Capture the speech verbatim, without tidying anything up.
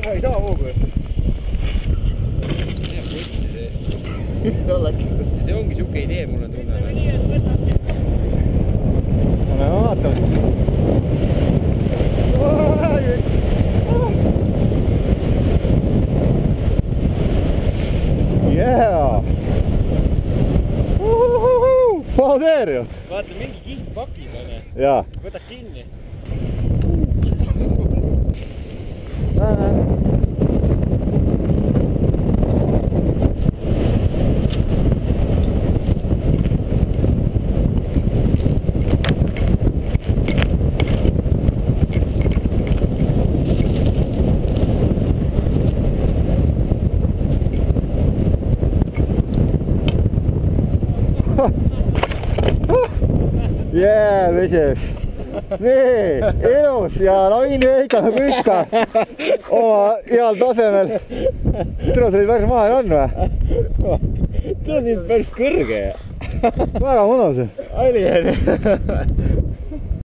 Ei saa hoogu. Oleks. See ongi siuke idee, mul on tunne. Ole vaatame. Yeah! Paudeer ju! Vaata, mingi kiht pakib, on. Jaa. Võta kinni. Jee, veses. Nii, ilus ja Laini heitab nagu ikka oma heal tasemel. Tule, sa olid päris maha on või? Tule nüüd päris kõrge. Väga mõnus. Oli, oli.